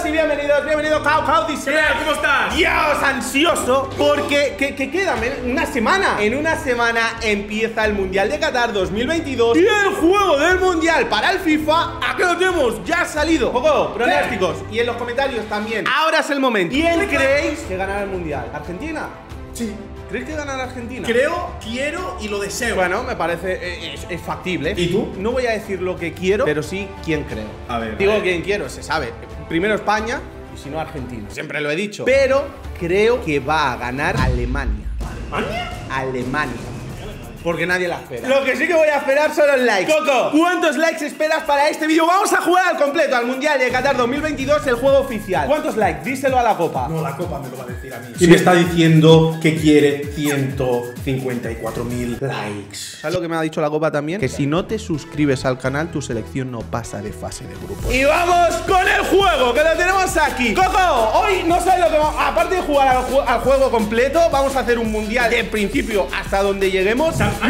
y bienvenidos Cao Dice. ¿Cómo estás? Dios, ansioso porque que queda una semana. En una semana empieza el Mundial de Qatar 2022 y el juego del Mundial para el FIFA. Aquí lo tenemos, ya ha salido. Poco pronósticos y en los comentarios también. Ahora es el momento. ¿Quién creéis que ganará el Mundial? ¿Argentina? Sí. ¿Crees que ganará Argentina? Creo, quiero y lo deseo. Bueno, me parece es factible. ¿Y tú? No voy a decir lo que quiero, pero sí quién creo. A ver. Digo quién quiero, se sabe. Primero España y si no Argentina. Siempre lo he dicho. Pero creo que va a ganar Alemania. ¿Alemania? Alemania. Porque nadie la espera. Lo que sí que voy a esperar son los likes. Coco, ¿cuántos likes esperas para este vídeo? Vamos a jugar al completo, al Mundial de Qatar 2022, el juego oficial. ¿Cuántos likes? Díselo a la copa. No, la copa me lo va a decir a mí. Y me está diciendo que quiere 154.000 likes. ¿Sabes lo que me ha dicho la copa también? Que si no te suscribes al canal, tu selección no pasa de fase de grupos. Y vamos con el juego, que lo tenemos aquí. Coco, hoy no sabes lo que vamos. Aparte de jugar al juego completo, vamos a hacer un Mundial de principio hasta donde lleguemos.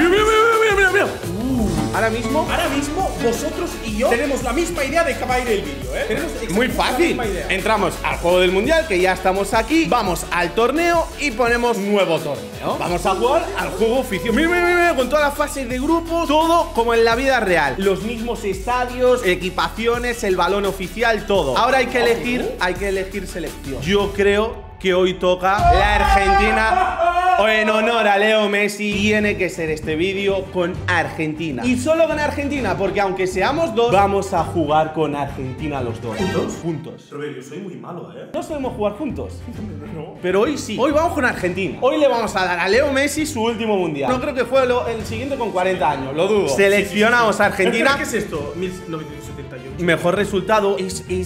Mira. Ahora mismo vosotros y yo tenemos la misma idea de que va a ir el vídeo, Tenemos muy fácil. Entramos al juego del Mundial, que ya estamos aquí. Vamos al torneo y ponemos nuevo torneo. Vamos a jugar al juego oficial. Mira, con todas las fases de grupos, todo como en la vida real. Los mismos estadios, equipaciones, el balón oficial, todo. Ahora hay que elegir selección. Yo creo que hoy toca la Argentina. O en honor a Leo Messi, tiene que ser este vídeo con Argentina. Y solo con Argentina, porque aunque seamos dos, vamos a jugar con Argentina los dos. ¿Juntos? Juntos. Pero yo soy muy malo, No solemos jugar juntos. No. Pero hoy sí. Hoy vamos con Argentina. Hoy le vamos a dar a Leo Messi su último mundial. No creo que fue el siguiente con 40 años, lo dudo. Seleccionamos a Argentina. ¿Qué es esto? 1978. Mejor resultado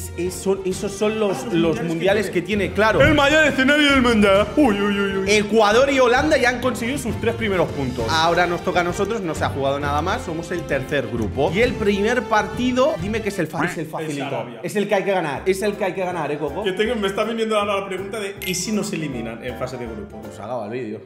esos son los mundiales que tiene, claro. El mayor escenario del mundial. Ecuador y Holanda ya han conseguido sus 3 primeros puntos. Ahora nos toca a nosotros, no se ha jugado nada más, somos el tercer grupo. Y el primer partido, dime que es el facilito. Es el que hay que ganar. Es el que hay que ganar, Coco. Me está viniendo ahora la pregunta de ¿y si nos eliminan en fase de grupo? Pues acaba el vídeo.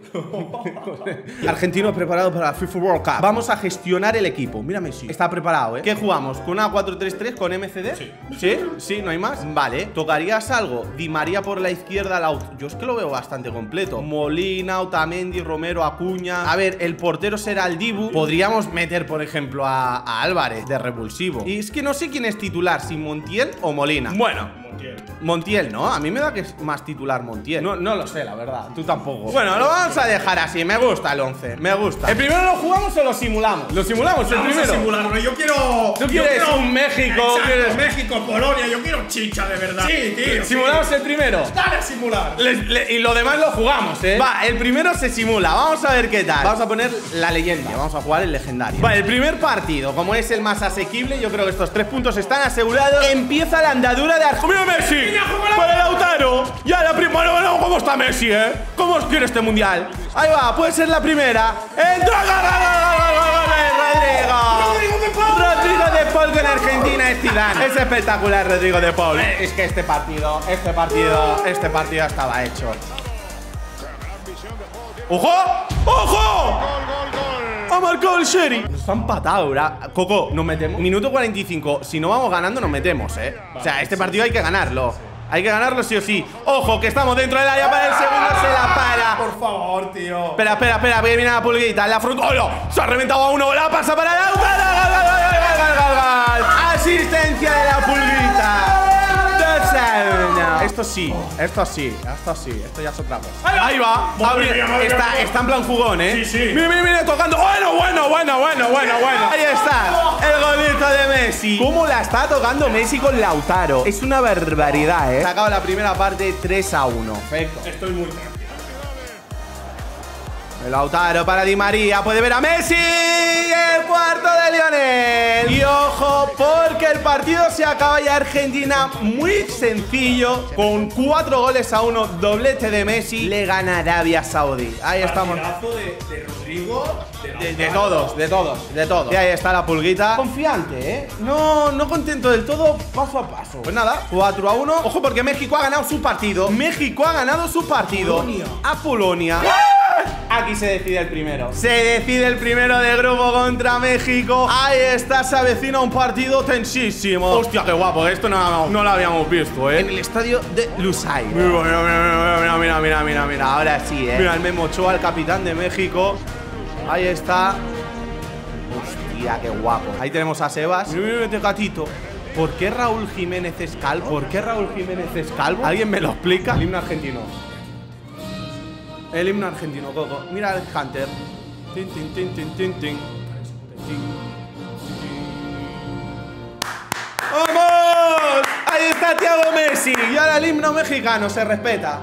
Argentinos preparados para la FIFA World Cup. Vamos a gestionar el equipo. Mira Messi. Está preparado, ¿Qué jugamos? ¿Con una 4-3-3 con MCD? Sí. ¿Sí? ¿No hay más? Vale. ¿Tocarías algo? Di María por la izquierda, yo es que lo veo bastante completo. Molina, Otamendi, Romero, Acuña. A ver, el portero será el Dibu. Podríamos meter, por ejemplo, a Álvarez de revulsivo. Y es que no sé quién es titular, si Montiel o Molina. Bueno, Montiel, ¿no? A mí me da que es más titular Montiel. No lo sé, la verdad. Tú tampoco. Bueno, lo vamos a dejar así. Me gusta el 11. Me gusta. ¿El primero lo jugamos o lo simulamos? Lo simulamos el primero. Vamos a simularlo. Yo quiero. ¿Tú quieres un México? Exacto, ¿Quieres México, Polonia. Yo quiero chicha, de verdad. Sí, tío. ¿Simulamos el primero? Dale a simular. Y lo demás lo jugamos, Va, el primero se simula. Vamos a ver qué tal. Vamos a poner la leyenda. Vamos a jugar el legendario. Vale, el primer partido, como es el más asequible, yo creo que estos 3 puntos están asegurados. Empieza la andadura de Argentina. ¡Mira Messi! ¡Para Lautaro! Ya la primera. Bueno, ¿cómo está Messi, ¿Cómo os quiere este mundial? Ahí va, puede ser la primera. ¡Entra! Rodrigo de Paul con Argentina es Zidane. Es espectacular Rodrigo de Paul. Es que este partido estaba hecho. ¡Ojo! ¡Ha marcado el Sherry! Nos han empatado, ¿verdad? Coco, nos metemos. Minuto 45. Si no vamos ganando, nos metemos, O sea, este partido hay que ganarlo. Hay que ganarlo sí o sí. ¡Ojo, que estamos dentro del área para el segundo! Se la para. Por favor, tío. Espera, que viene la pulguita. En la frontal. ¡Oh! Se ha reventado a uno. La pasa para el ¡Gol! Asistencia de la pulguita. Esto ya es otra cosa. Ahí va. Está en plan jugón, Sí. Mira, tocando. Bueno. Ahí está. El golito de Messi. ¿Cómo la está tocando Messi con Lautaro? Es una barbaridad, Se ha acabado la primera parte 3-1. Perfecto. Estoy muy tranquilo. Lautaro para Di María. Puede ver a Messi. El cuarto de Lionel. Y ojo, porque el partido se acaba y Argentina, muy sencillo, con 4-1, doblete de Messi, le gana Arabia Saudí. Ahí estamos. De Rodrigo. De todos. Y ahí está la pulguita. Confiante, No contento del todo, paso a paso. Pues nada, 4-1. Ojo, porque México ha ganado su partido. Polonia. A Polonia. Aquí se decide el primero. Se decide el primero de grupo contra México. Ahí está, se avecina un partido tensísimo. Hostia, qué guapo, esto no lo habíamos visto, En el estadio de Lusail. Mira, ahora sí, Mira el Memo Ochoa, el capitán de México. Ahí está. Hostia, qué guapo. Ahí tenemos a Sebas. Mira, gatito. ¿Por qué Raúl Jiménez es calvo? ¿Por qué Raúl Jiménez es calvo? ¿Alguien me lo explica? El himno argentino. El himno argentino, Coco. Mira el Hunter. Tin, tin, tin, tin, tin, tin. ¡Vamos! Ahí está Thiago Messi. Y ahora el himno mexicano se respeta.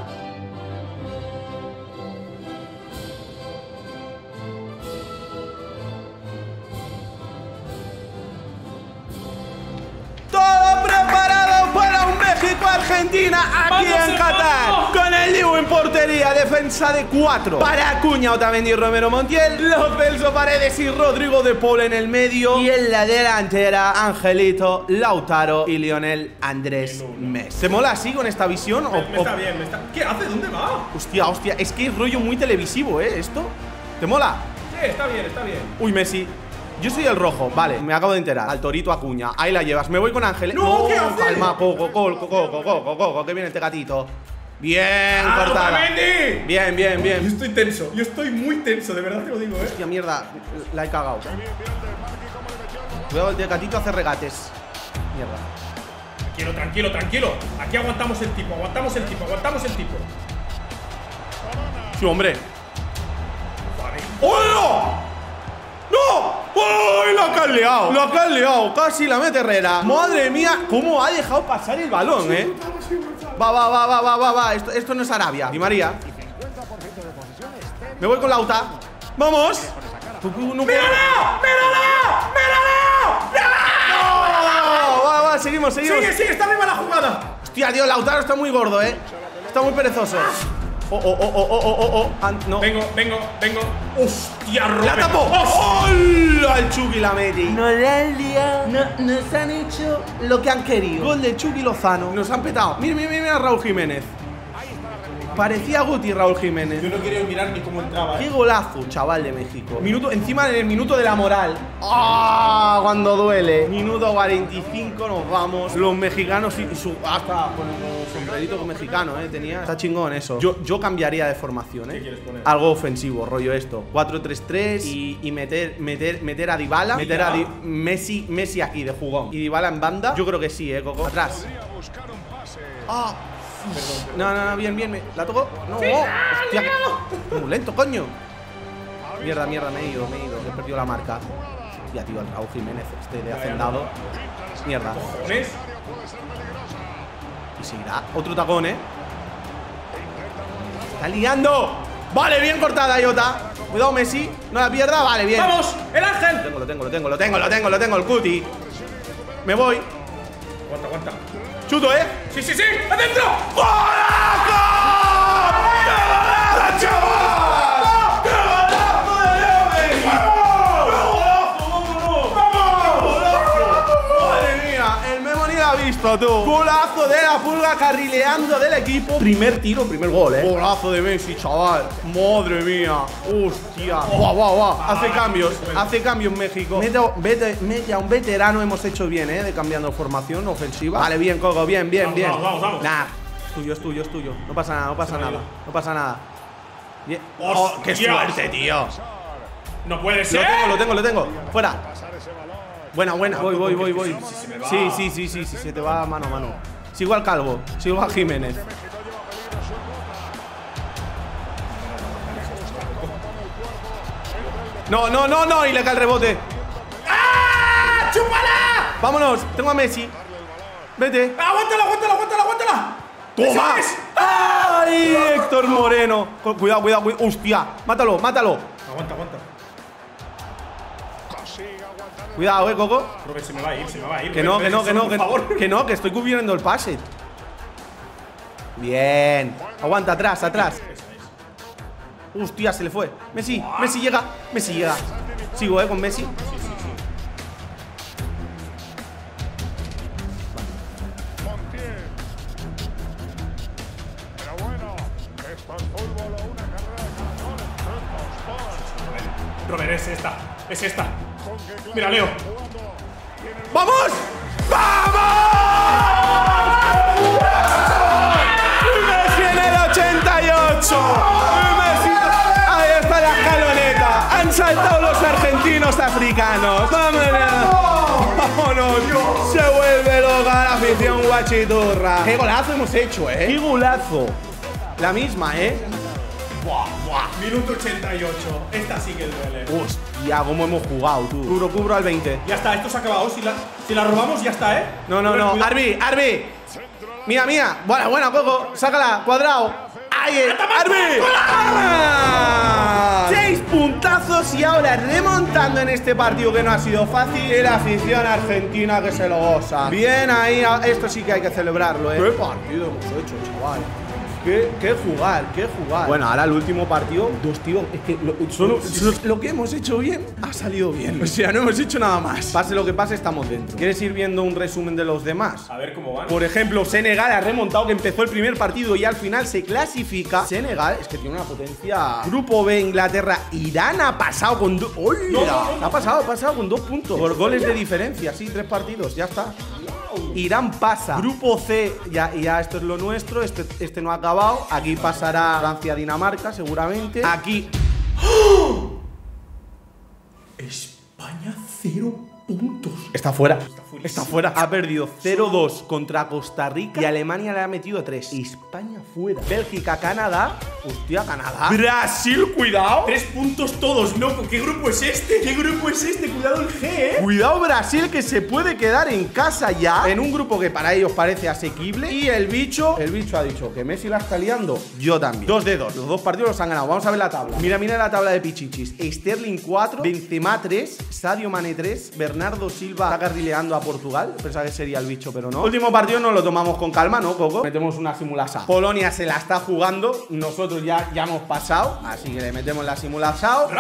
Todo preparado para un México-Argentina aquí en Qatar. Con el Dibu en portería, defensa de 4. Para Acuña, Otamendi y Romero Montiel. Los Celso Paredes y Rodrigo de Paul en el medio. Y en la delantera, Angelito, Lautaro y Lionel Andrés Messi. ¿Te mola así con esta visión? Me está bien, me está... ¿Qué hace? ¿Dónde va? Hostia, es que es rollo muy televisivo, esto. ¿Te mola? Sí, está bien, está bien. Uy, Messi. Yo soy el rojo, vale, me acabo de enterar. Al Torito Acuña, ahí la llevas. Me voy con Ángel. No, ¿qué haces? Calma, Coco, que viene este gatito. Bien, cortada. Otamendi! Bien. Yo estoy tenso, yo estoy muy tenso, de verdad te lo digo, Hostia, mierda, la he cagado. Cuidado, el de gatito hace regates. Mierda. Tranquilo. Aquí aguantamos el tipo. Sí, hombre. ¡Oh, no! ¡No! ¡Uy! La que han liado. Casi la mete Herrera. Madre mía, cómo ha dejado pasar el balón, Va. Esto no es Arabia. Di María. Me voy con Lauta. ¡Vamos! ¡Mírala! Va, seguimos. Sigue, está arriba la jugada. Hostia, tío, Lautaro está muy gordo, Está muy perezoso. No. Vengo. Hostia, Robert. ¡La tapó! ¡Hola! El Chucky la mete. No la han liado. Nos han hecho lo que han querido. Gol de Chucky Lozano. Nos han petado. Mira a Raúl Jiménez. Parecía Guti Raúl Jiménez. Yo no quería mirar ni cómo entraba. Qué golazo, chaval de México. Encima en el minuto de la moral. ¡Ah! Cuando duele. Minuto 45 nos vamos. Los mexicanos y su... Hasta con el sombrerito mexicano, tenía. Está chingón eso. Yo cambiaría de formación, ¿Qué quieres poner? Algo ofensivo, rollo esto. 4-3-3 y meter a Dybala. Meter a Messi aquí de jugón. Y Dybala en banda. Yo creo que sí, Coco. Atrás. ¡Ah! No, bien. ¿La tocó? No. Hostia, muy lento, coño. Mierda, me he ido. He perdido la marca. Hostia, tío, el Raúl Jiménez de hacendado. Mierda. Y seguirá. Otro tacón, Está liando. Vale, bien cortada, Iota. Cuidado, Messi. No la pierda. Vale, bien. ¡Vamos! ¡El Ángel! Lo tengo, el cuti. Me voy. Aguanta. Chuto, Sí. ¡Adentro! ¡Golazo! ¡Qué chaval! ¡Qué golazo de Leo Messi! ¡Vámonos! ¡Madre mía! El Memo ni la ha visto, tú. Golazo de la Pulga carrileando del equipo. Primer gol, Golazo de Messi, chaval. Madre mía. Hostia. Guau. Hace cambios México. Mete a un veterano. Hemos hecho bien, de cambiando formación ofensiva. Vale, bien, Coco, bien. Vamos. Nah, es tuyo. No pasa nada. Bien. ¡Qué suerte, tío! No puede ser. Lo tengo. Fuera. Buena. Voy. Sí, se te va mano a mano. Sigo al Calvo, sigo a Jiménez. No, y le cae el rebote. ¡Ah! ¡Chúpala! Vámonos, tengo a Messi. Vete. ¡Aguántala! ¡Toma! ¡Ay, Héctor Moreno! Cuidado. ¡Hostia! ¡Mátalo! Aguanta. Cuidado, Coco. Creo que se me va a ir. Que no, por favor. que estoy cubriendo el pase. Bien. Aguanta, atrás. Hostia, se le fue. Messi llega. Sigo, con Messi. ver, es esta. Es esta. Mira, Leo. ¡Vamos! ¡Vamos! ¡Messi en el 88! ¡Messi! Ahí está la escaloneta. Han saltado los argentinos africanos. ¡Vámonos! Se vuelve loca la afición guachiturra. ¡Qué golazo hemos hecho, ¡Qué golazo! La misma, Buah, buah. Minuto 88. Esta sí que duele. Hostia, cómo hemos jugado, tú. Cubro al 20. Ya está, esto se ha acabado. Si la robamos, ya está, No. Arbi. Mía. Buena, Coco. Sácala, cuadrado. ¡Ahí! ¡Arbi! 6 puntazos y ahora remontando en este partido que no ha sido fácil. Y la afición argentina que se lo goza. Bien ahí. Esto sí que hay que celebrarlo, ¿Qué partido hemos hecho, chaval? ¿Qué jugar? Bueno, ahora el último partido, 2 tiros. Es que lo que hemos hecho bien ha salido bien. O sea, no hemos hecho nada más. Pase lo que pase, estamos dentro. ¿Quieres ir viendo un resumen de los demás? A ver cómo van. Por ejemplo, Senegal ha remontado, que empezó el primer partido y al final se clasifica. Senegal es que tiene una potencia. Grupo B, Inglaterra, Irán ha pasado con no. Ha pasado con 2 puntos. Por goles de diferencia, sí, 3 partidos, ya está. Irán pasa. Grupo C, ya esto es lo nuestro. Este no ha acabado. Aquí pasará Francia-Dinamarca, seguramente. Aquí. ¡Oh! España 0 puntos. Está fuera. Ha perdido 0-2 contra Costa Rica y Alemania le ha metido 3. España fuera. Bélgica, Canadá. Hostia, Canadá. Brasil, cuidado. 3 puntos todos, loco. ¿Qué grupo es este? Cuidado el G, Cuidado Brasil, que se puede quedar en casa ya. En un grupo que para ellos parece asequible. Y el bicho ha dicho que Messi la está liando. Yo también. 2 de 2. Los 2 partidos los han ganado. Vamos a ver la tabla. Mira la tabla de Pichichis. Sterling 4, Benzema 3, Sadio Mané 3, Bernardo Silva está carrileando a Portugal. Pensaba que sería el bicho, pero no. Último partido nos lo tomamos con calma, ¿no, Coco? Metemos una simulación. Polonia se la está jugando. Nosotros ya hemos pasado. Así que le metemos la simulación.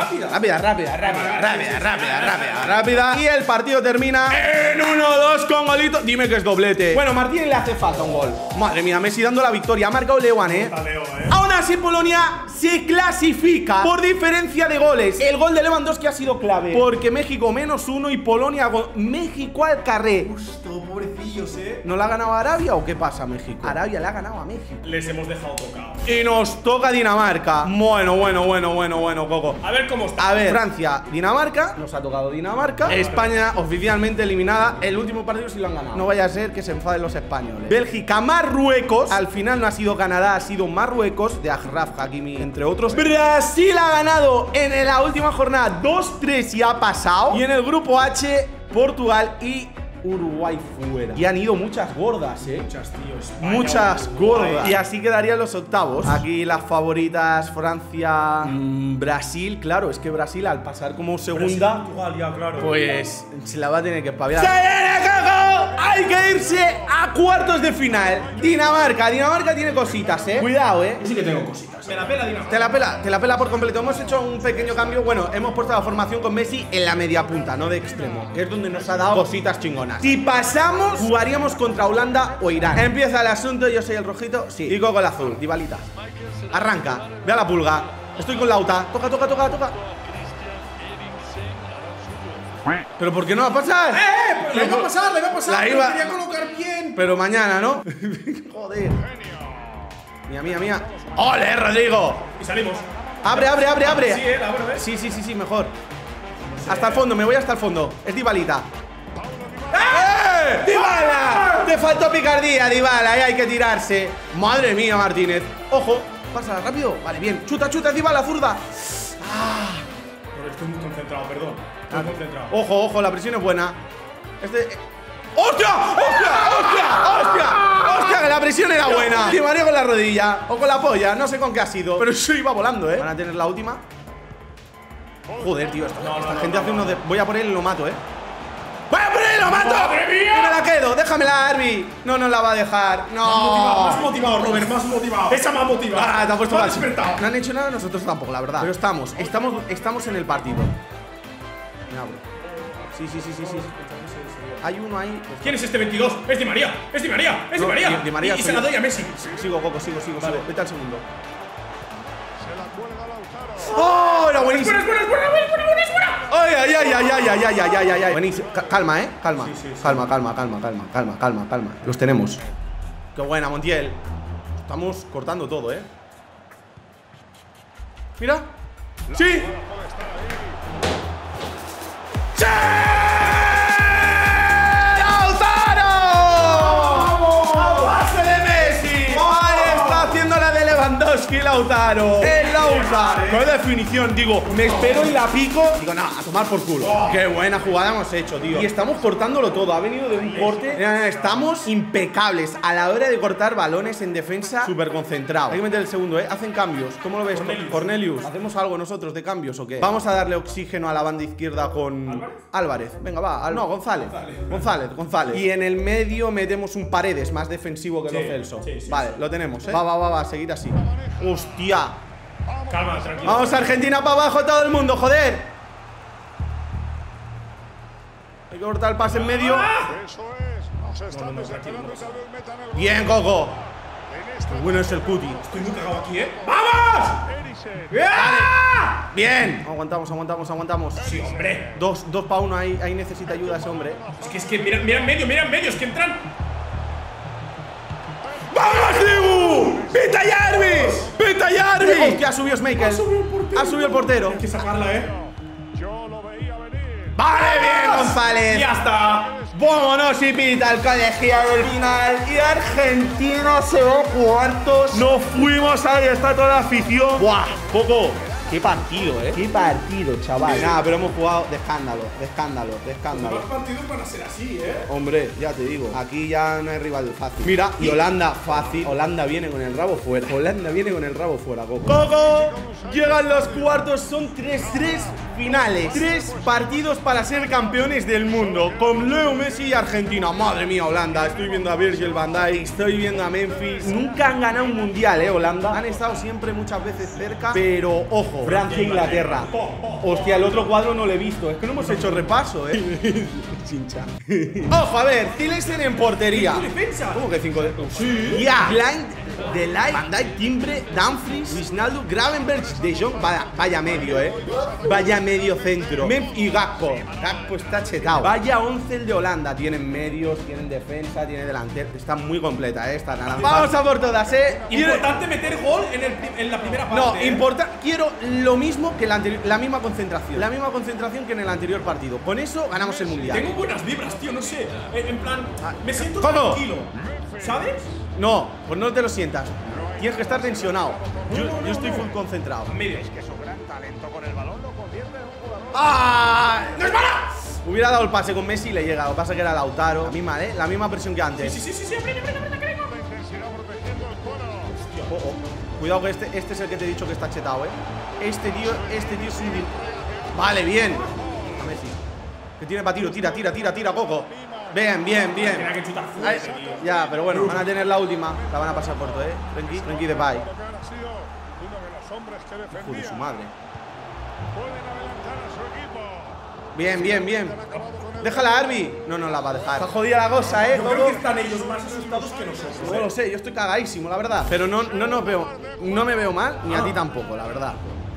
Rápida. Y el partido termina en 1-2 con golito. Dime que es doblete. Bueno, Martínez le hace falta un gol. Madre mía, Messi dando la victoria. Ha marcado Lewan, Aún así, Polonia se clasifica por diferencia de goles. El gol de Lewandowski ha sido clave, porque México -1 y Polonia con México al carré. Justo, pobrecillos, ¿No la ha ganado Arabia o qué pasa, México? Arabia le ha ganado a México. Les hemos dejado tocado. Y nos toca Dinamarca. Bueno, Coco. A ver cómo está. A ver, Francia, Dinamarca. Nos ha tocado Dinamarca. España oficialmente eliminada. El último partido sí lo han ganado. No vaya a ser que se enfaden los españoles. Bélgica, Marruecos. Al final no ha sido Canadá, ha sido Marruecos, de Achraf Hakimi, entre otros. Brasil ha ganado en la última jornada 2-3 y ha pasado. Y en el grupo H, Portugal y Uruguay fuera. Y han ido muchas gordas, Muchas, tío. España, muchas Uruguay. gordas. Y así quedarían los octavos. Aquí las favoritas, Francia, Brasil. Claro, es que Brasil al pasar como segunda, Portugal, ya, claro. pues se la va a tener que espabilar. ¡Se viene, Coco! Hay que irse a cuartos de final. Dinamarca tiene cositas, Cuidado, Sí que tengo cositas. Me la pela Dinamarca. Te la pela por completo. Hemos hecho un pequeño cambio. Bueno, hemos puesto la formación con Messi en la media punta, no de extremo, que es donde nos ha dado cositas chingonas. Si pasamos, jugaríamos contra Holanda o Irán. Empieza el asunto, yo soy el rojito, sí. Y Coco el azul, Dybalita. Arranca, ve a la pulga. Estoy con Lauta. Toca. ¿Pero por qué no va a pasar? Le va a pasar. La iba... quería colocar bien. Pero mañana, ¿no? Joder. Mía. ¡Ole, Rodrigo! Y salimos. Abre. Sí, la abro, Sí, mejor. Hasta el fondo, me voy hasta el fondo. Es Dybalita. ¡Dybala! Te faltó picardía, Dybala. Ahí hay que tirarse. Madre mía, Martínez. Ojo, pasa rápido. Vale, bien. Chuta, Dybala, zurda. Estoy muy concentrado, perdón. Estoy concentrado. Ojo, la presión es buena. ¡Hostia! Que la presión era buena. Di María con la rodilla o con la polla, no sé con qué ha sido, pero eso iba volando, Van a tener la última. Joder, tío, esta gente hace unos de... Voy a por él y lo mato, ¡Voy a por él y lo mato! ¡Madre mía! Y me la quedo, déjamela, Arby. No nos la va a dejar, no. Más motivado, Robert, más motivado. Esa más motivada. Te ha puesto mal. Despertado. No han hecho nada nosotros tampoco, la verdad. Pero estamos en el partido. Me abro. Sí. Hay uno ahí. ¿Quién es este 22? Es Di María. Es Di María. Di María y se la doy a Messi. Sigo, Coco, sigo. Vale. Vete al segundo. ¡Oh! Era buenísimo. ¡Buena! ¡Ay, ay, ay, ay, ay, ay, ay, ay, ay, ay! Buenísimo. Calma, calma. Sí, sí, sí. Calma. Los tenemos. Qué buena, Montiel. Estamos cortando todo, Mira. ¡Sí! ¡Sí! ¡Lautaro! ¡A base de Messi! ¡Ahí está haciendo la de Lewandowski, Lautaro! ¡El Lautaro! ¡Qué definición! Digo, me espero y la pico. Digo, no, a tomar por culo. ¡Qué buena jugada hemos hecho, tío! Y estamos cortándolo todo. Ha venido de un corte. Mira, estamos impecables a la hora de cortar balones en defensa. Súper concentrados. Hay que meter el segundo, Hacen cambios. ¿Cómo lo ves, Cornelius? ¿Hacemos algo nosotros de cambios o qué? Vamos a darle oxígeno a la banda izquierda con Álvarez. Venga, va. No, González. González. Y en el medio metemos un Paredes, más defensivo que Lo Celso. Vale, lo tenemos, Va, seguir así. ¡Hostia! Calma, tranquilo. Vamos, Argentina para abajo, todo el mundo, joder. Hay que cortar el pase en medio. Bien, Coco. Qué bueno es el Cuti. Estoy muy cagado aquí, ¡vamos! Bien. Aguantamos. Sí, hombre. Dos para uno, ahí necesita ayuda ese hombre. Es que mira en medio, es que entran. ¡Vamos, Dibu! ¡Pita Jarvis! ¡Hostia, ha subido Schmeichel! Ha subido el portero. Hay que sacarla, ¡Vale, bien, González! ¡Ya está! ¡Vámonos! Y pita el colegiado al final. Y Argentina se va a cuartos. Nos fuimos, ahí está toda la afición. ¡Buah! Coco, qué partido, Qué partido, chaval. Nada, pero hemos jugado de escándalo. Los partidos van a ser así, Hombre, ya te digo, aquí ya no hay rival fácil. Mira, y Holanda fácil. Holanda viene con el rabo fuera. Coco. Coco, llegan los cuartos, son 3 finales. 3 partidos para ser campeones del mundo. Con Leo Messi y Argentina. Madre mía, Holanda. Estoy viendo a Virgil van Dijk, estoy viendo a Memphis. Nunca han ganado un mundial, Holanda. Han estado siempre muchas veces cerca, pero ojo, Francia e Inglaterra. Hostia, el otro cuadro no lo he visto. Es que no hemos hecho repaso, Chincha. Ojo, a ver, Tilesen en portería. 5 defensa. ¿Cómo que 5 de? Sí. Ya. Blind, De Ligt, Van Dijk, Timbre, Dumfries, Wijnaldum, Gravenberch, De Jong. Vaya medio, Vaya medio centro. Y Gakpo. Gakpo está chetado. Vaya 11 el de Holanda. Tienen medios, tienen defensa, tienen delantero. Está muy completa, esta naranja. Vamos a por todas, Importante meter gol en la primera parte. No, importa. Quiero lo mismo que la misma concentración. La misma concentración que en el anterior partido. Con eso ganamos el mundial. Tengo buenas vibras, tío, no sé. En plan, me siento ¿cómo? tranquilo. ¿Sabes? No, pues no te lo sientas. Tienes que estar tensionado. Yo estoy full concentrado. Medio. ¡Ah! ¡No es mala! Hubiera dado el pase con Messi y le llega. Lo que pasa que era Lautaro. La misma presión que antes. Sí, aprende. Cuidado que este es el que te he dicho que está chetado, Este tío es un... Vale, bien. A Messi. Que tiene para tiro, tira, Coco. Bien. Tenía que chutar fuerte, tío. Ya, pero bueno, van a tener la última. La van a pasar corto, Frenkie de Pai. Hijo de su madre. Bien. Déjala, Arby. No la va a dejar. Está jodida la cosa, Yo creo que están ellos más asustados que nosotros. No lo sé, yo estoy cagadísimo, la verdad. Pero no me veo mal, ni a ti tampoco, la verdad.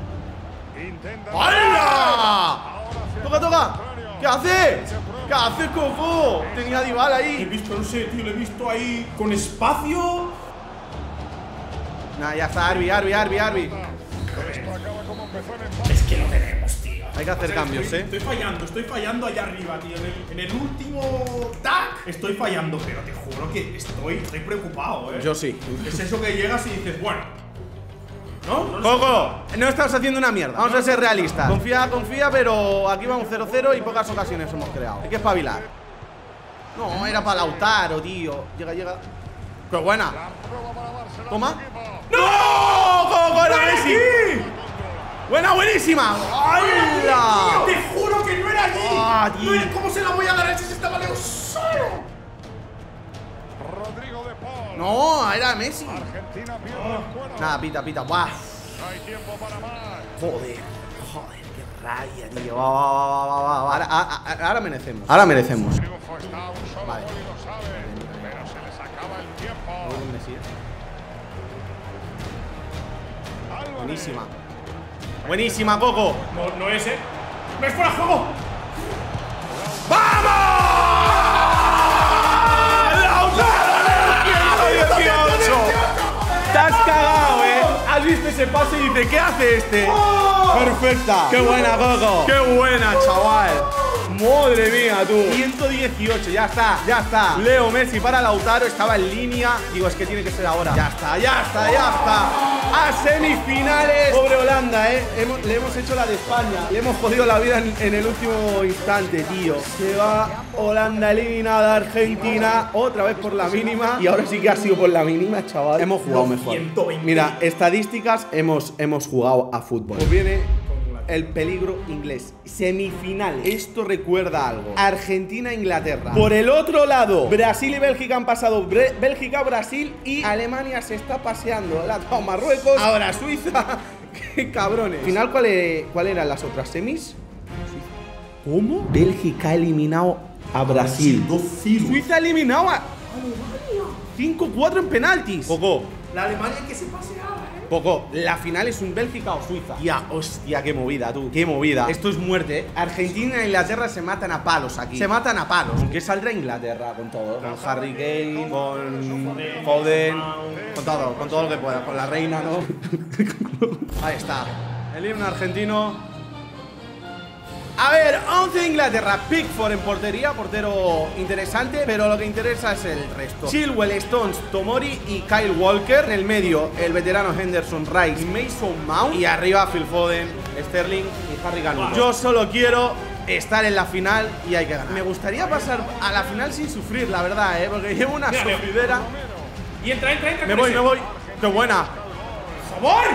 ¡Hala! ¡Toca! ¿Qué hace, Coco? Tenía a Dybala ahí. He visto, no sé, tío, lo he visto ahí con espacio. Nah, ya está, Arby. Es que lo tenemos, tío. Hay que hacer cambios, Estoy fallando allá arriba, tío. En el último tag estoy fallando, pero te juro que estoy preocupado, Yo sí. Es eso que llegas y dices, bueno. ¿No? Coco, no estamos haciendo una mierda. Vamos a ser realistas. Confía, pero aquí vamos 0-0 y pocas ocasiones hemos creado. Hay que espabilar. No, era para Lautaro, tío. Llega. ¡Qué buena! Toma. ¡No! ¡Coco, era Messi! Buenísima. ¡Hala! Te juro que no era allí. Ah, tío. ¿Cómo se la voy a dar a ese si estaba Leo solo? No, era Messi. Nada, pita. ¡Buah! Joder, qué rabia, tío. Va. Ahora merecemos. Vale. Buenísima, Coco. No es, ¡Ves fuera de juego! ¡Vamos! ¡Lautaro! 18. Te has cagado, Has visto ese pase y dice, ¿qué hace este? Perfecta. Qué buena, Coco. Qué buena, chaval. Madre mía, tú. 118, ya está, ya está. Leo Messi para Lautaro, estaba en línea. Digo, es que tiene que ser ahora. Ya está, ya está, ya está. A semifinales. Pobre Holanda, le hemos hecho la de España. Le hemos jodido la vida en el último instante, tío. Se va Holanda eliminada, Argentina. Otra vez por la mínima. Y ahora sí que ha sido por la mínima, chaval. Hemos jugado mejor. 120. Mira, estadísticas, hemos jugado a fútbol. Pues viene el peligro inglés. Semifinales. Esto recuerda algo. Argentina-Inglaterra. Por el otro lado, Brasil y Bélgica han pasado. Bélgica-Brasil y Alemania se está paseando. La ha dado Marruecos. Ahora Suiza. Qué cabrones. Final, ¿cuál eran las otras semis? ¿Cómo? Bélgica ha eliminado a Brasil. Suiza ha eliminado a 5-4 en penaltis. Coco. La Alemania que se paseaba, Coco, la final es un Bélgica o Suiza. Ya, hostia, qué movida, tú. Qué movida. Esto es muerte, Argentina e Inglaterra se matan a palos aquí. Se matan a palos. ¿Con qué saldrá Inglaterra? Con todo. Con Harry Kane, con Foden, con todo lo que pueda. Con la reina, ¿no? Ahí está. El himno argentino. A ver, 11 de Inglaterra, Pickford en portería, portero interesante, pero lo que interesa es el resto. Chilwell, Stones, Tomori y Kyle Walker. En el medio, el veterano Henderson, Rice y Mason Mount. Y arriba, Phil Foden, Sterling y Harry Kane. Yo solo quiero estar en la final y hay que ganar. Me gustaría pasar a la final sin sufrir, la verdad, porque llevo una sufridera. Y entra. Me voy. ¡Qué buena! ¡Sabor!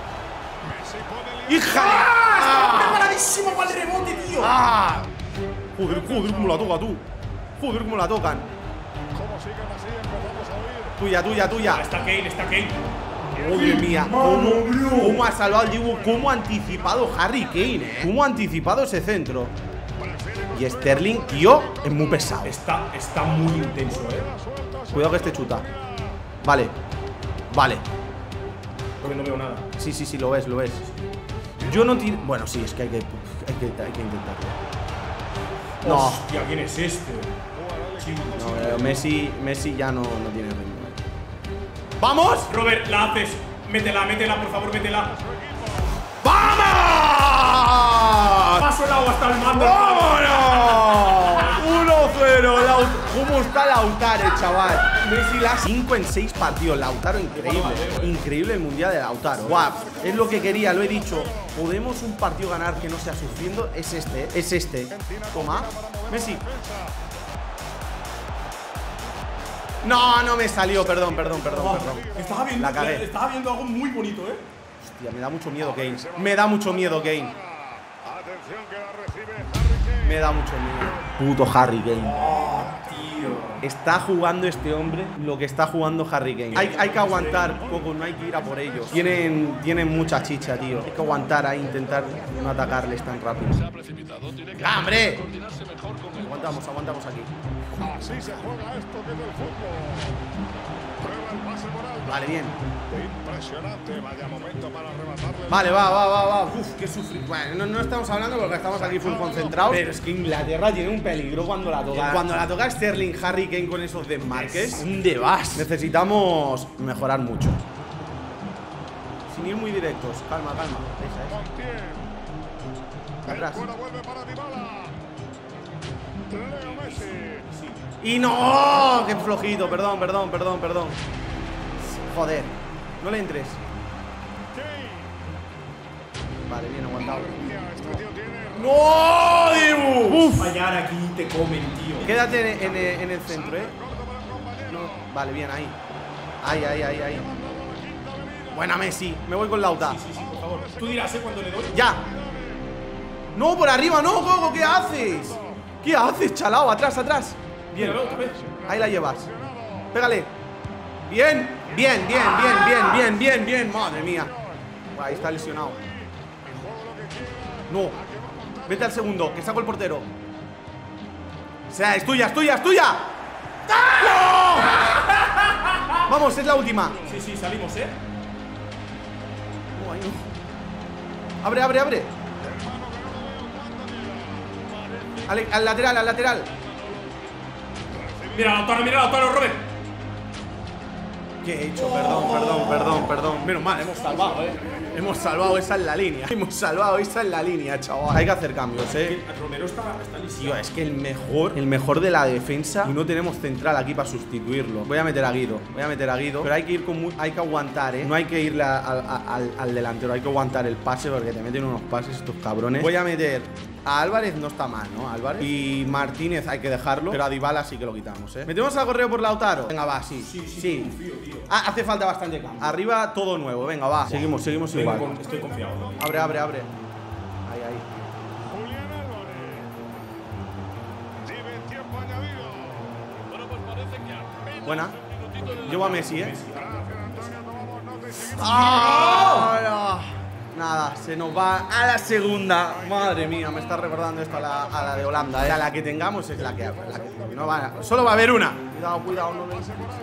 ¡Hija! ¡Está preparadísimo para el rebote, tío! Joder, cómo la toca tú. Joder, cómo la tocan. Tuya. Está Kane. Madre mía, cómo ha salvado el Dibu, cómo ha anticipado Harry Kane, cómo ha anticipado ese centro. Y Sterling, tío, es muy pesado. Está muy intenso, Cuidado que este chuta. Vale. Porque no veo nada. Sí, lo ves. Yo no tiro. Bueno, sí, es que hay que intentarlo. No. Hostia, ¿quién es este? No, Messi ya no tiene ritmo. ¡Vamos! Robert, la haces. Métela, por favor, métela. ¡Vamos! Paso el agua hasta el mando. ¡Vámonos! 1-0. ¿Cómo está Lautaro, chaval? Messi la 5 en 6 partidos. Lautaro, increíble. Increíble el mundial de Lautaro. Guau, es lo que quería, lo he dicho. Podemos un partido ganar que no sea sufriendo. Es este. Toma. Messi. No me salió, perdón. Estaba viendo algo muy bonito, Hostia, me da mucho miedo Kane. Me da mucho miedo. Puto Harry Kane. Tío. Está jugando este hombre lo que está jugando Harry Kane. Hay que aguantar poco, no hay que ir a por ellos. Tienen mucha chicha, tío. Hay que aguantar ahí, intentar no atacarles tan rápido. ¡Ah, hombre! Aguantamos aquí. Así se juega esto que es el fútbol. Prueba el pase Morales. Vale, bien. Impresionante, vaya momento para arrebatarle. Vale, va. Uf, qué sufrir. Bueno, no estamos hablando porque estamos aquí full concentrados. Pero es que Inglaterra tiene un peligro cuando la toca. Cuando la toca Sterling, Harry Kane con esos desmarques. ¿Dónde vas? Necesitamos mejorar mucho. Sin ir muy directos. Calma. Atrás. Vuelve para Dybala. Leo Messi. ¡Y no! ¡Qué flojito! Perdón. Joder. No le entres. Vale, bien aguantado. ¡No, Dibu! ¡Uf! Fallar aquí te comen, tío. Quédate en el centro, No. Vale, bien, ahí. Ahí. Buena, Messi. Me voy con Lauta. Sí, por favor. Tú dirás, cuando le doy. ¡Ya! ¡No, por arriba! ¡No, Gogo! ¿Qué haces? ¿Qué haces, chalao? Atrás. Bien. Ahí la llevas. Pégale. Bien. Madre mía. Ahí está lesionado. No. Vete al segundo, que saco el portero. O sea, es tuya. ¡No! Vamos, es la última. Sí, salimos, No, ahí no. Abre. Al lateral, al lateral. Mira, Lautaro, Robert. ¿Qué he hecho? Perdón. Menos mal, hemos salvado, Hemos salvado, esa en la línea. Hemos salvado, esa en la línea, chaval. Hay que hacer cambios, Romero está listo. Tío, es que el mejor de la defensa. Y no tenemos central aquí para sustituirlo. Voy a meter a Guido. Pero hay que ir hay que aguantar, No hay que irle al delantero. Hay que aguantar el pase porque te meten unos pases estos cabrones. Voy a meter a Álvarez, no está mal, ¿no? Álvarez. Y Martínez hay que dejarlo. Pero a Dybala sí que lo quitamos, Metemos a Correo por Lautaro. Venga, va, sí. Confío, tío. Hace falta bastante cambio. Arriba todo nuevo. Venga, va. Seguimos igual. Estoy confiado. Abre. Ahí. Julián Álvarez. Lleve tiempo añadido. Bueno, pues parece que apenas Buena. un minutito de la- Llevo a Messi, Gracias, Antonio. Tomamos nota y seguimos. ¡Ah! Nada, se nos va a la segunda. Madre mía, me está recordando esto a la de Holanda, A la que tengamos es la que no va. Solo va a haber una. Cuidado, no me.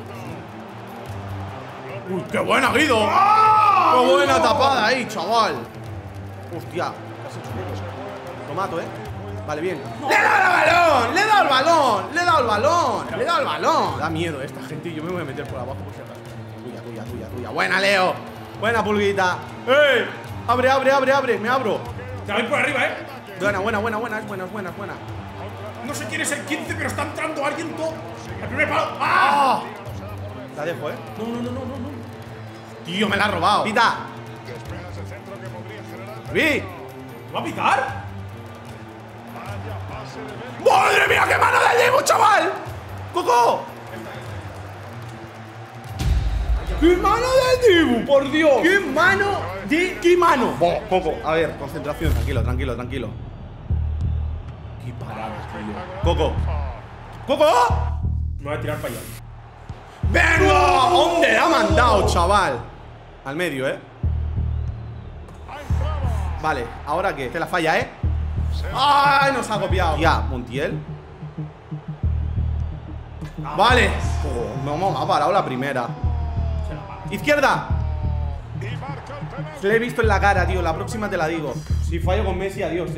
¡Uy, qué buena, Guido! ¡Qué buena tapada ahí, chaval! Hostia, ¿qué has hecho? Lo mato, Vale, bien. ¡Le he dado el balón! Da miedo esta gente y yo me voy a meter por abajo por si acaso. Tuya. Buena, Leo. Buena, Pulguita. ¡Ey! Abre. Me abro. Te va a ir por arriba, Buena. Es buena. No sé quién es el 15, pero está entrando alguien todo. El primer palo. ¡Ah! La dejo, No. Tío, me la ha robado. ¡Pita! Despejas el centro que podría generar. ¡Vi! ¿Te va a pitar? Vaya pase de Bale. ¡Madre mía, qué mano del Dibu, chaval! ¡Coco! ¡Qué mano del Dibu, por Dios! ¡Qué mano! Coco, a ver, concentración. Tranquilo. ¡Qué parada, tío! ¡Coco! Me voy a tirar para allá. ¡Venga! ¿Dónde la ha mandado, chaval? Al medio, Vale, ¿ahora qué? Te la falla, ¡Ay! Nos ha copiado. Ya, Montiel. Vale. No, me ha parado la primera. Izquierda. Y marca el penal. Le he visto en la cara, tío. La próxima te la digo. Si fallo con Messi, adiós,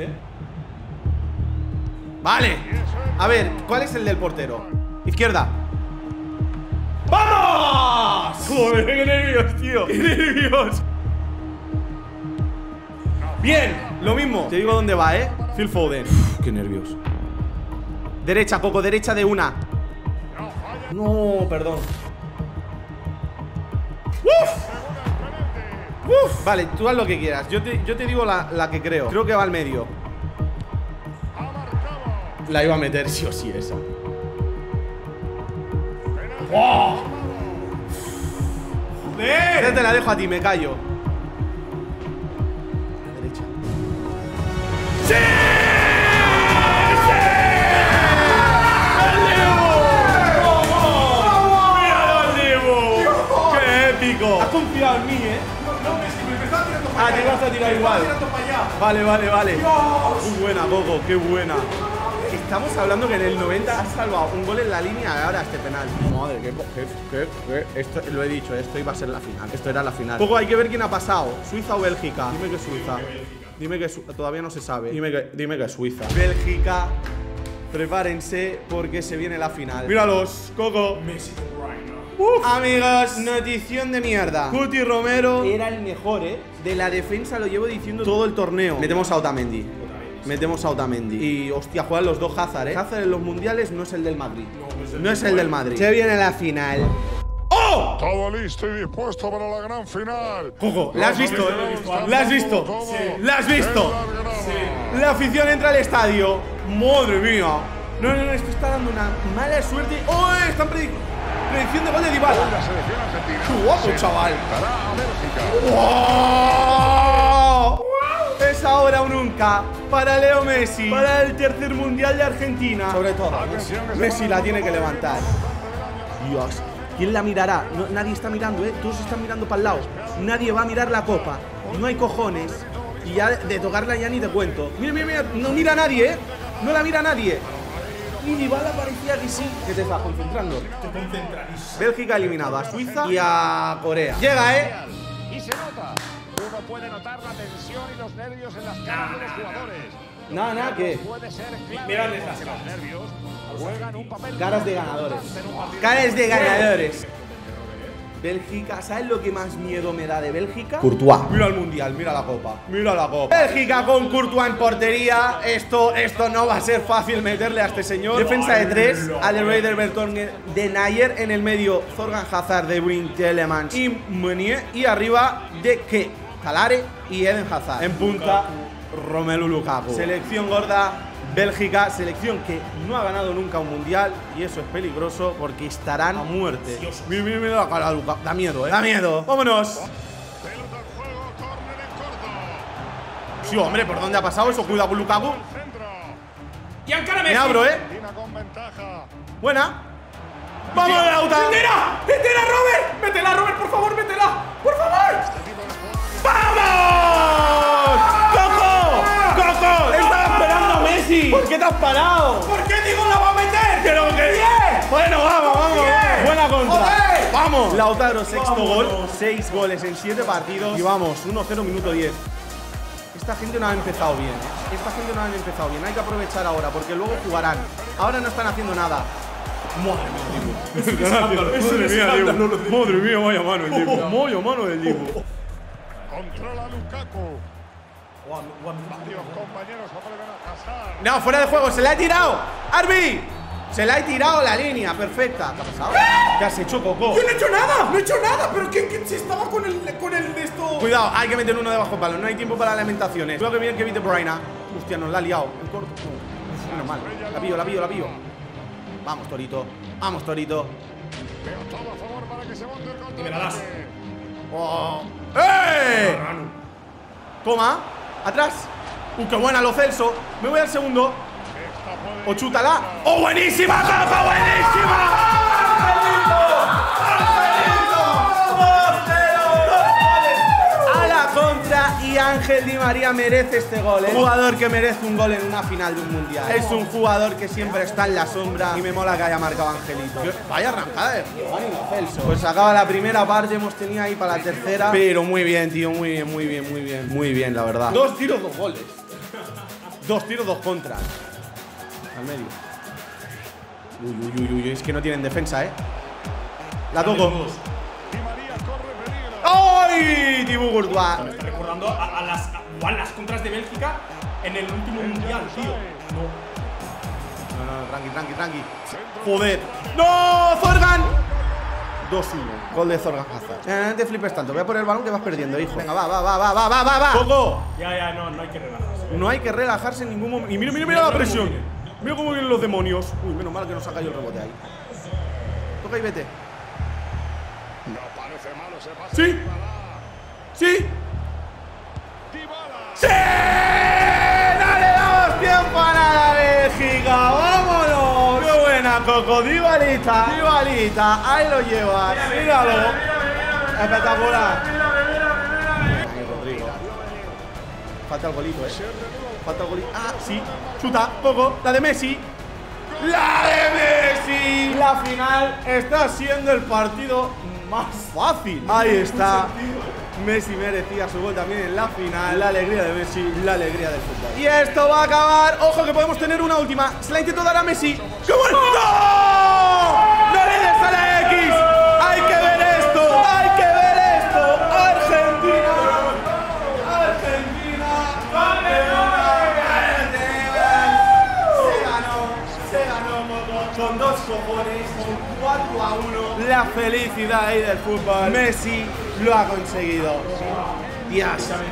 Vale. A ver, ¿cuál es el del portero? Izquierda. ¡Vamos! Joder, qué nervios, tío. Qué nervios. Bien, lo mismo. Te digo dónde va, Phil Foden. Uf, qué nervios. Derecha, Coco, derecha de una. No, perdón. ¡Uf! Vale, tú haz lo que quieras. Yo te digo la que creo. Creo que va al medio. La iba a meter sí o sí esa. ¡Oh! ¡Joder! Ya te la dejo a ti, me callo. A la derecha. ¡Sí! ¡Has confiado en mí, No, me estaba tirando para allá. te vas a tirar igual. para allá. Vale. Dios. Muy buena, Coco, qué buena. Estamos hablando que en el 90 has salvado un gol en la línea y ahora este penal. Madre, qué. Esto, lo he dicho, esto iba a ser la final. Esto era la final. Coco, hay que ver quién ha pasado. ¿Suiza o Bélgica? Dime que Suiza. Dime que todavía no se sabe. Dime que Suiza. Bélgica. Prepárense porque se viene la final. Míralos, Coco. Messi de Bruyne. Amigos, notición de mierda. Cuti Romero era el mejor, de la defensa, lo llevo diciendo todo el torneo. Metemos a Otamendi. Y, hostia, juegan los dos Hazard, Hazard en los mundiales no es el del Madrid. No es el del Madrid. Se viene la final. ¡Oh! Todo listo y dispuesto para la gran final. Coco, ¿la has visto? ¿La has visto? ¿La has visto? La afición entra al estadio. Madre mía. No, esto está dando una mala suerte. ¡Oh! Están predicción de gol de Dybala. La selección argentina. ¡Qué guapo, chaval! Dará a Bélgica. ¡Wow! Es ahora o nunca para Leo Messi, para el tercer mundial de Argentina. Sobre todo, Messi la tiene que levantar. Dios, ¿quién la mirará? No, nadie está mirando, todos están mirando para el lado. Nadie va a mirar la copa. No hay cojones. Y ya de tocarla ya ni te cuento. Mira, no mira a nadie, no la mira a nadie. Y Dybala parecía que sí. ¿Qué te estás concentrando? Estoy concentradísimo. Bélgica eliminado a Suiza y a Corea. Llega, Y se nota. Uno puede notar la tensión y los nervios en las caras de los jugadores. Nada, ¿qué? Mirad estas caras. Caras de ganadores. Caras de ganadores. Bélgica, ¿sabes lo que más miedo me da de Bélgica? Courtois. Mira el mundial, mira la copa. Mira la copa. Bélgica con Courtois en portería. Esto no va a ser fácil meterle a este señor. Defensa de 3. Alderweireld, Vertonghen, De Nayer. En el medio, Thorgan Hazard, De Bruyne, Tielemans y Meunier. Y arriba, De Ke, Calare y Eden Hazard. En punta, Romelu Lukaku. Selección gorda. Bélgica, selección que no ha ganado nunca un mundial y eso es peligroso porque estarán a muerte. Mira, mira, mira la cara de Lukaku. Da miedo, da miedo. Vámonos. Sí, hombre, ¿por dónde ha pasado eso? Cuidado con Lukaku. Y encara Messi. Me abro, Buena. ¡Vamos, Lautaro! ¡Métela! ¡Métela, Robert! ¡Métela, Robert, por favor, métela! ¡Por favor! ¡Vamos! ¡Coco! ¡Coco! ¡Estaba esperando a Messi! ¿Por qué te has parado? ¿Por qué digo la va a meter? ¡Pero que bien! Bueno, vamos, vamos. Bien. Buena contra. ¡Joder! ¡Vamos! Lautaro, sexto Vámonos. gol. 6 goles en 7 partidos. Y vamos, 1-0, minuto 10. Esta gente no ha empezado bien, Esta gente no ha empezado bien. Hay que aprovechar ahora porque luego jugarán. Ahora no están haciendo nada. Madre mía, Diego. Madre mía, vaya mano el Diego. Vaya mano del Diego. Controla Lukaku. Varios compañeros vuelven a pasar. No, fuera de juego, se la ha tirado. Arbi, se la ha tirado la línea, perfecta. ¿Qué ha pasado? ¿Qué has hecho, Coco? Yo no he hecho nada, no he hecho nada, pero que se estaba con el de esto. Cuidado, hay que meter uno debajo del balón. No hay tiempo para lamentaciones. Creo que viene que De Bruyne. Hostia, nos la ha liado. En corto. Menos mal. La pillo. Vamos, Torito. Vamos, Torito. Pero todo a favor para que se monte el contraataque. Y me la das. Oh. ¡Eh! Toma. Atrás. Qué buena, Lo Celso. Me voy al segundo. Esta puede O chútala. ¡Oh, buenísima, Coco! ¡Buenísima! A la contra y Ángel Di María merece este gol, Un jugador que merece un gol en una final de un mundial. Es un jugador que siempre está en la sombra y me mola que haya marcado Angelito. Vaya arrancada de Giovanni Lo Celso. Pues acaba la primera parte, hemos tenido ahí para la tercera. Pero muy bien, tío, muy bien, la verdad. 2 tiros, 2 goles. 2 tiros, 2 contras. Al medio. Uy, es que no tienen defensa, La toco. Di María corre peligro. ¡Ay! Thibaut Courtois. Me está recordando a las contras de Bélgica en el último mundial, tío. No, tranqui. Joder. ¡No! ¡Thorgan! 2-1. Gol de Thorgan Hazard. No te flipes tanto. Voy a poner el balón que vas perdiendo, hijo. Venga, va. ¡Coco! Ya, no hay que relajarse. No hay que relajarse en ningún momento. Y mira la presión. Mira cómo vienen los demonios. Uy, menos mal que nos ha caído el rebote ahí. Toca y vete. No parece malo ese pase. Sí. ¡Sí! Dybala. ¡Sí! ¡No le damos tiempo a nada, Bélgica! ¡Vámonos! ¡Qué buena, Coco! Dybalita. Ahí lo llevas. Míralo. Espectacular. Ay, Rodrigo. Falta el golito, Falta el golito. Ah, sí. Chuta, Coco. La de Messi. ¡La de Messi! La final está siendo el partido más fácil. Ahí está. Messi merecía su gol también en la final. La alegría de Messi, la alegría del fútbol. Y esto va a acabar. Ojo que podemos tener una última. Se la intentó dar a Messi. ¡Qué bueno! ¡No! ¡No le des a la X! ¡Hay que ver esto! ¡Argentina! Se ganó con 2 cojones, con 4-1. La felicidad ahí del fútbol. Messi lo ha conseguido. Dios.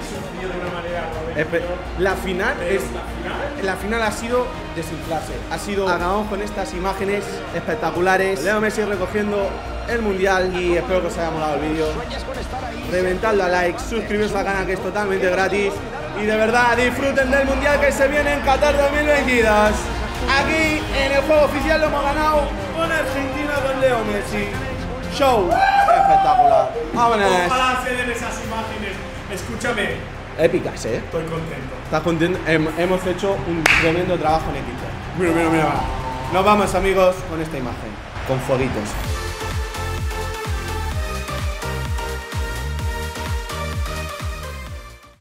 La final ha sido desinflarse. Acabamos con estas imágenes espectaculares. Leo Messi recogiendo el mundial y espero que os haya molado el vídeo. Reventadlo a like, suscribiros al canal que es totalmente gratis. Y de verdad disfruten del mundial que se viene en Qatar 2022. Aquí en el juego oficial lo hemos ganado con Argentina, con Leo Messi. Show espectacular. Vámonos. Ojalá se den esas imágenes. Escúchame. Épicas, Estoy contento. ¿Estás contento? Hemos hecho un tremendo trabajo en equipo. Mira. Nos vamos, amigos, con esta imagen. Con fueguitos.